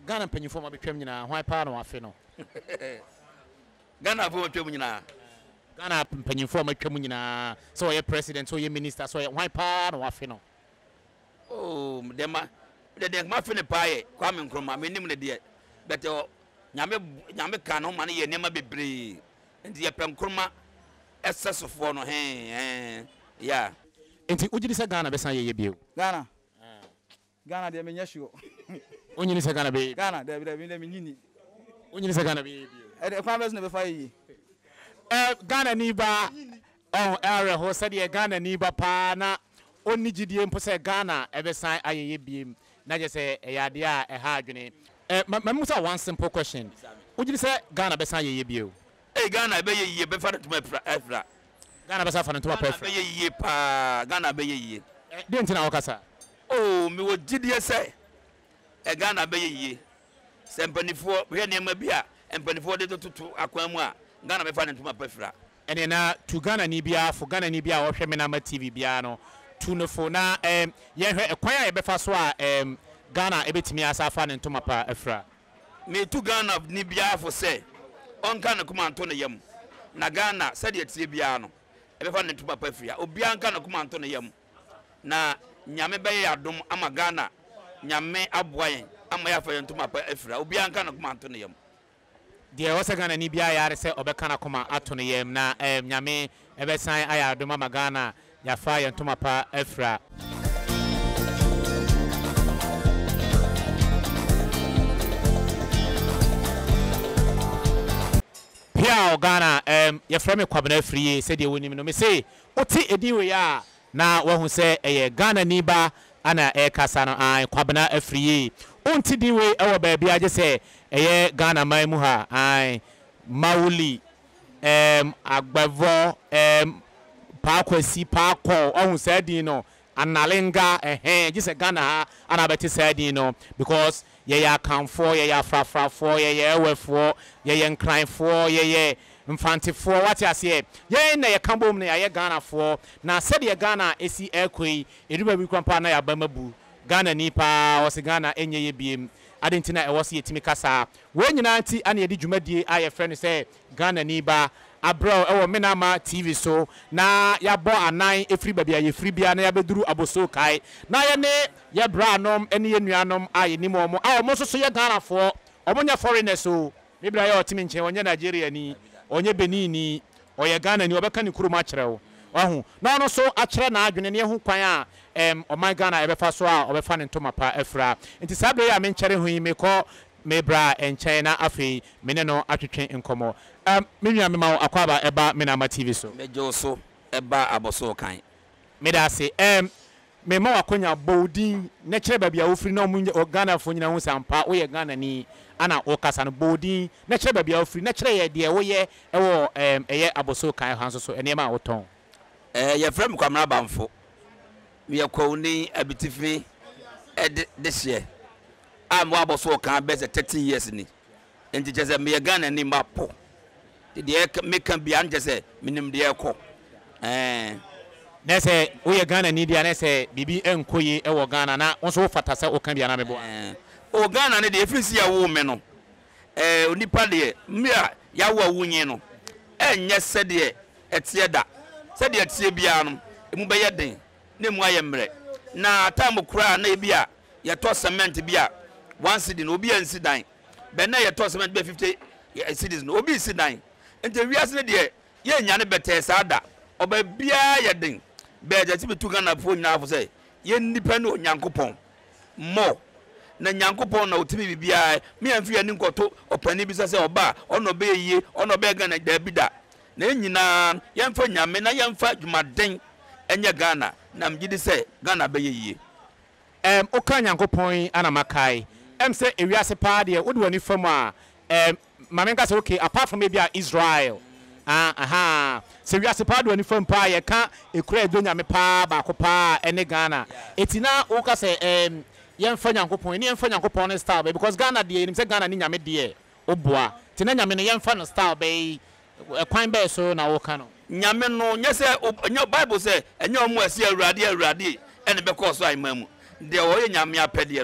Ghana mpanyinfo ma betwam nyina hwan pa na wafe no Ghana fo betwam nyina Ghana mpanyinfo ma betwam nyina so ye president so ye minister so ye hwan pa na wafe no oh de ma fe ne pa ye Kwame Nkrumah menim ne de but nyame ka no ma ne ye nema bebre enti ye pem Nkrumah essesofo no yeah enti ugidi se Ghana besan ye bio Ghana de menya sure onyini se Ghana be Ghana de menyini onyini se Ghana be bio e kwa bes no be fa yi Ghana ni ba area ho said ye Ghana ni ba pa na onni gidie mpo se Ghana ebesan ayeye biem na je se eyade a ha adwene mamusa one simple question ugidi se Ghana besan ayeye bio Ghana be ye be fa to efra Ghana besan fa to efra be ye pa Ghana be ye de ntina wakasa oh me wo gidie se Ghana be ye se mpanifo hwe nema bi a mpanifo de tutu akwan mu a Ghana be fa to efra ene na to Ghana ni bia fo Ghana ni bia wo hwe Mena ma TV bia no to no fo na ye hwe ekwan a ye be fa so a Ghana ebetimi asafa ne ntoma pa efra me to Ghana ni bia fo se onka na kuma anto ne yam na Ghana said ye tie bia no ebe fa ne ntoma pa efra obi anka na kuma anto ne yam na nyame be ya dom ama Ghana nyame aboyen ama ya fa ntoma pa efra obi anka na kuma anto ne yam de wo se Ghana ni bia yare se obeka na kuma ato ne yam na nyame ebe san aya dom ama Ghana ya fa ya ntoma pa efra Pia Ghana ye frame kwabena free said ye wonim no me say oti edi we ya na wo hu se eye Ghana ni ba ana kasa no an kwabena free onti di we e wo ba bia je se eye Ghana man mu ha an Mauli Agbavo Pakwasi Pakwo ohun se di no Analenga je se Ghana ha ana beti se di no because ye ya kanfo ye ya frafrafo ye ye ewefo ye ye nkranfo ye mfantefo wati ase ye na ye kambom na ye Ghana fo na said ye Ghana esi ekoi eduba bi kwampa na ya bamabu Ghana ni pa o se Ghana enye ye biem adentina e wose yetimi kasa we nyina anti ana ye di dwumadie aye frɛ no se Ghana ni ba Abrewa ewo Mena ma TV so na ya bo anan efri babia ye free bia na ya beduru Abossey Okai na ye ne ye branom ene ye nuanom aye ni mo mo so ye Ghana fo omonya foreigners so me bra ye otimi nche onye Nigeria ni onye Benin ni oye Ghana ni obeka ni kuruma kyerɛw wahu na no so akyerɛ na adwene ne ho kwan a oman Ghana ebefa so a obefa ne ntoma pa efra nti sabre ya me nkyere ho yi me kɔ me bra enkyɛn na afei me ne no atwetwe nkomo me nua me ma akwaba eba Mena ma TV so me jo so eba Abossey Okai me da se me ma wakonya bodin ne kyerɛ babia wo firi na o Ghana fo nyina ho sampa wo ye Ghana ni ana o kasa no bodin ne kyerɛ babia wo firi ne kyerɛ ye de wo ye ewo eye Abossey Okai hanso so ene ma wo ton ye frem kwamra bamfo me yakoni abitifi this year am wa Abossey Okai be 30 years ni enti je me Ghana ni mapo de me kan bia nje se minim de ekọ na se wo ye Ghana ni dia na se bibi enkoyi e wo Ghana na won so fata se o kan bia na mebo o Ghana ne de efisi ya wo me no onipa de me ya wo awunye no enye se de etie da se de etie bia no emu be ye den ne mu ayemre na time kura na bia ye to cement bia one cedi no obi ansi dan be na ye to cement be 50 cedis no obi si dan ente wiase ne de ye nya ne bete sada oba bia ye den be je ti betu Ghana fo nyina afo se ye nipa ne onyankopon mo na nyankopon na otimi bibia me amfi ya ni nkoto opani bi se oba ono be yie ono be Ghana da bida na nyina ye mfa nyame na ye mfa dwumaden enye Ghana na mgidi se Ghana be yie oka nyankopon ana makai se ewiase pa de wo de wani fam a mamenka se okay apart from maybe Israel se wiase pa de wani fam pa ye ka ekura edo nyame pa ba ko pa ene Ghana etina wo ka se ye mfa nyankopon ni ye mfa nyankopon ne style because Ghana de ni se Ghana ni nyame de oboa tina nyame ne ye mfa no style be kwan be so na wo ka no nyame no nye se enye Bible se enye omo asi awurade ene be ko so aimamu de o ye nyame apede no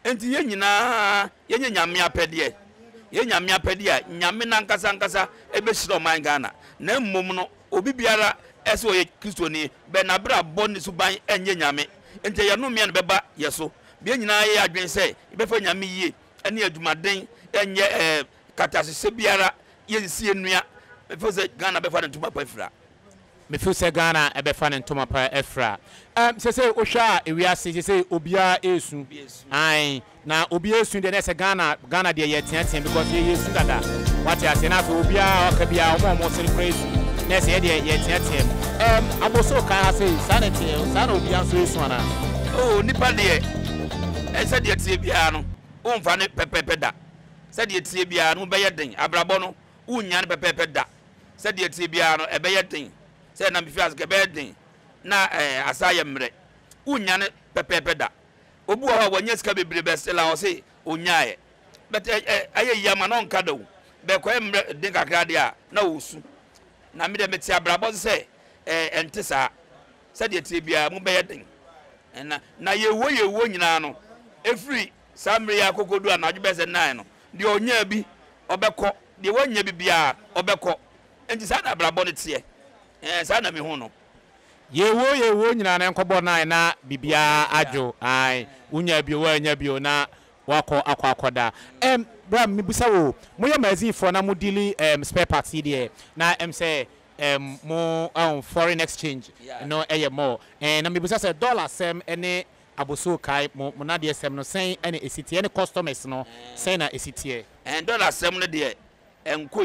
enti ye nyina ye nyame apede ye nyame apede nyame nankasa ebe hiro man Ghana na mmom no obi biara ese oye kristoni be na bra boni suban enye nyame enti ye no me no beba yeso be nyina ye adwen se be fa nyame yie ene adumaden enye katasese biara ye sie nua be fa se Ghana be fa ntuma pa fira me feel say Ghana ebe fa ntuma pa efra say ohwa ewiase say obia esu ai na obia esu de say Ghana de ye tiatia because ye esu dada what you say na for obia okabia omo celebrate na say ye tiatia Abossey Okai say sanity sana obia so esu ana oh nipa de e say de tie bia no o mfa ne pepepe da say de tie bia no be ye den abrabo no unya ne pepepe da say de tie bia no e be ye den say na me fias ke be den na asaye mre unya ne pepepe da obu ho wanya sika bebre be sela o say onyae but aye yama no nka do be kwa mre den kakra de a na osu na me de meti abrabo say entisa say de tie bia mu be ye den na yewo nyina no efri samre ya kokodu anadwo be se 9 no de onya bi obekọ de wanya bi bia obekọ enti sa na abrabo ne tie sa na me hu no yewo nyina na nkọbọ na bibia ajo ai unya bi wanya bi na wako akwakoda bra mibusa wo moye mazin for na modili spare parts there na say more foreign exchange no more na mibusa say dollar sem ene Abossey Okai mo na de sem no sen ene esiti ene customers no sen na esiti dollar sem no de enko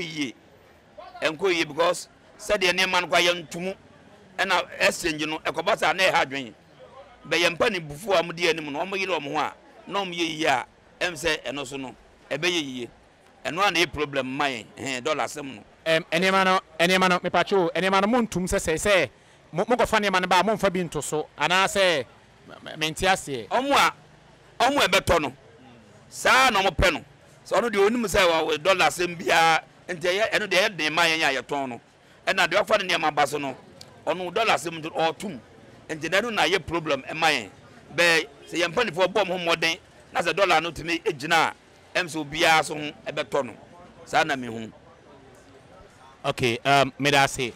yie because said the name man kwa yantumu ena exchange no ekobasa na e ha dwen be yempa ni bufu amudi anim no omo yire omo ho a na omo ye yi a em se eno so no e be ye yi eno na e problem man dollar sem no enema no me pacho enema no montum se mo ko fa enema no ba mo fa bi nto so ana se menti ase omo e beto no sa na omo pe no so no de onim se wa dollar sem bia enti eno de de man ya yeton no ena de ofa ne ma baso no onu dollar sem o tum enti na no na ye problem e man be se ye mpani fo bom ho moden na se dollar no timi ejina em so bia so ho e beto no sa na me hu okay me da say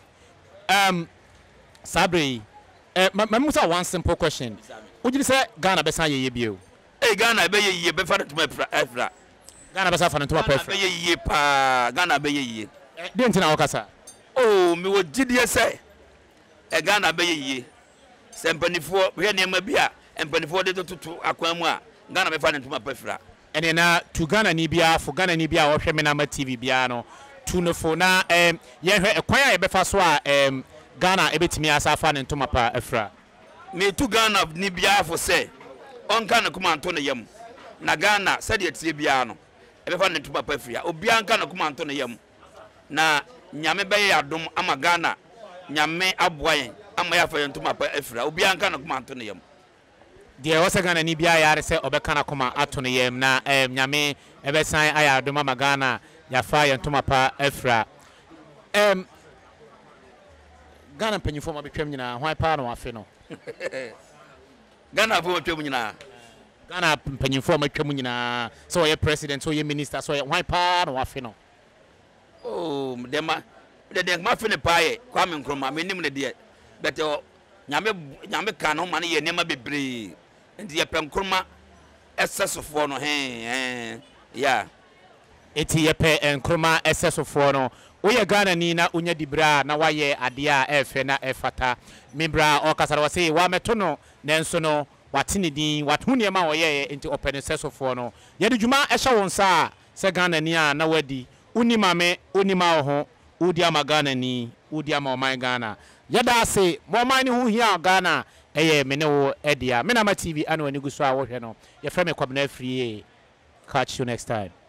Sabre Musa one simple question would you say Ghana be san ye bio Ghana be ye be fa ntuma efra Ghana be san fa ntuma efra be ye pa Ghana be ye den tina okasa oh me wo gidie say Ghana be ye se mpanifo hwe ne ma bia mpanifo de tutu akwan mu a Ghana be fa ntuma efra ene na to Ghana ni bia fo Ghana ni bia wo hwe Mena TV bia no tunefo na ye hwe ekwan a ye be fa so a Ghana ebetimi asafa ne ntoma pa efra me to Ghana ni bia fo say onka na kuma anto ne yam na Ghana said ye tie bia no ebe fa ne ntoma pa efra obi anka na kuma anto ne yam na nyame be ya dom ama Ghana nyame aboyen ama ya fa ye ntoma pa efra obi anka na kuma anto ne yam de wasa Ghana ni bia yare se obeka na kuma ato ne yam na nyame ebe san aya dom ama Ghana ya fa ye ntoma pa efra Ghana mpanyifo ma betwam nyina hwan pa na wafe no Ghana fo betwam nyina Ghana mpanyifo ma betwam nyina so ye president so ye minister so ye hwan pa na wafe no oh de ma fe ne pa ye Kwame Nkrumah menim ne de but nyame ka no ma ne ye nema bebre ndi ye pe Nkrumah essesofo no yeah eti ye pe Nkrumah essesofo no oye Ghana ni na unya dibra na waye ade a efe na efata mibra okasara wase wa meto no nenso no watene din wathune ma oye enti open sesofo no ye de djuma ehya wonsa se Ghana ni a na wadi unima me unima ho udi ama Ghana ni udi ama oman Ghana yada se mo man ni hu hia Ghana eye me ne wo edia Mena TV ana wani guso a wo hwe no ye frɛ me kwabena free catch you next time.